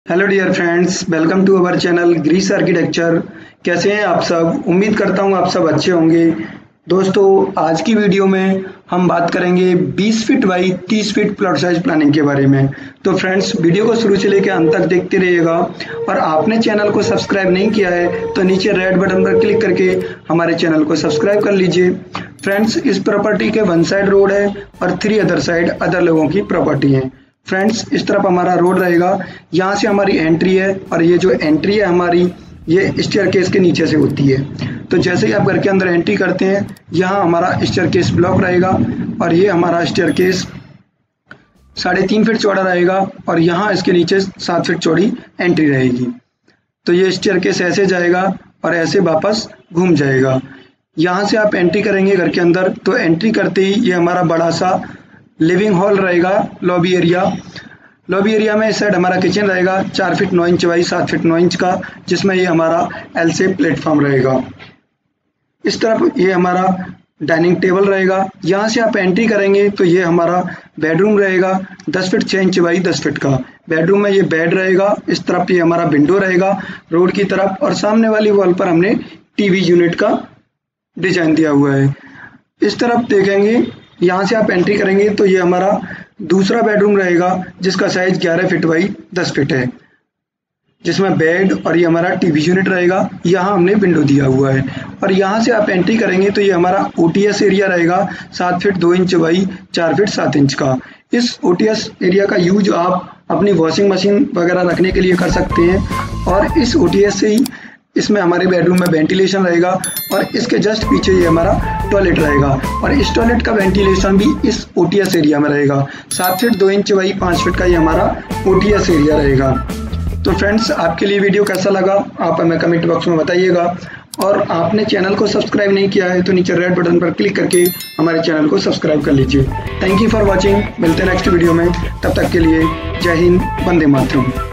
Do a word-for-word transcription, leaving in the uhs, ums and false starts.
Hello dear friends, welcome to our channel Greece architecture. कैसे हैं आप सब? उम्मीद करता हूं आप सब अच्छे होंगे। दोस्तों, आज की वीडियो में हम बात करेंगे बीस फीट बाई तीस फीट प्लॉट साइज प्लानिंग के बारे में। तो फ्रेंड्स, वीडियो को शुरू से लेकर अंत तक देखते रहिएगा। और आपने चैनल को सब्सक्राइब नहीं किया है तो नीचे रेड बटन पर क्लिक करके हमारे चैनल को सब्सक्राइब कर लीजिए। फ्रेंड्स, इस प्रॉपर्टी के वन साइड रोड है और थ्री अदर साइड अदर लोगों की प्रॉपर्टी है। फ्रेंड्स, इस तरफ हमारा रोड रहेगा, यहाँ से हमारी एंट्री है और ये जो एंट्री है हमारी ये स्टेयरकेस के नीचे से होती है। तो जैसे ही आप घर के अंदर एंट्री करते हैं, यहाँ हमारा स्टेयरकेस ब्लॉक रहेगा और ये हमारा स्टेयरकेस साढ़े तीन फीट चौड़ा रहेगा और यहाँ इसके नीचे सात फीट चौड़ी एंट्री रहेगी। तो ये स्टेयरकेस ऐसे जाएगा और ऐसे वापस घूम जाएगा। यहाँ से आप एंट्री करेंगे घर के अंदर, तो एंट्री करते ही ये हमारा बड़ा सा लिविंग हॉल रहेगा, लॉबी एरिया। लॉबी एरिया में इस साइड हमारा किचन रहेगा, चार फीट नौ इंच बाई सात फीट नौ इंच का, जिसमें ये हमारा एल शेप प्लेटफॉर्म रहेगा। इस तरफ ये हमारा डाइनिंग टेबल रहेगा। यहाँ से आप एंट्री करेंगे तो ये हमारा बेडरूम रहेगा, दस फीट छः इंच बाई दस फीट का। बेडरूम में ये बेड रहेगा, इस तरफ ये हमारा विंडो रहेगा रोड की तरफ, और सामने वाली वॉल पर हमने टीवी यूनिट का डिजाइन दिया हुआ है। इस तरफ देखेंगे, यहाँ से आप एंट्री करेंगे तो ये हमारा दूसरा बेडरूम रहेगा, जिसका साइज ग्यारह फीट बाई दस फीट है, जिसमें बेड और ये हमारा टीवी यूनिट रहेगा। यहाँ हमने विंडो दिया हुआ है। और यहाँ से आप एंट्री करेंगे तो ये हमारा ओटीएस एरिया रहेगा, सात फीट दो इंच बाई चार फीट सात इंच का। इस ओटीएस एरिया का यूज आप अपनी वॉशिंग मशीन वगैरह रखने के लिए कर सकते हैं। और इस ओटीएस से ही इसमें हमारे बेडरूम में वेंटिलेशन रहेगा और इसके जस्ट पीछे ये हमारा टॉयलेट रहेगा, और इस टॉयलेट का वेंटिलेशन भी इस ओटीएस एरिया में रहेगा। सात फीट दो इंच बाई पाँच फीट का ये हमारा ओटीएस एरिया रहेगा। तो फ्रेंड्स, आपके लिए वीडियो कैसा लगा आप हमें कमेंट बॉक्स में बताइएगा। और आपने चैनल को सब्सक्राइब नहीं किया है तो नीचे रेड बटन पर क्लिक करके हमारे चैनल को सब्सक्राइब कर लीजिए। Thank you for watching. मिलते हैं नेक्स्ट वीडियो में, तब तक के लिए जय हिंद, वंदे मातरम।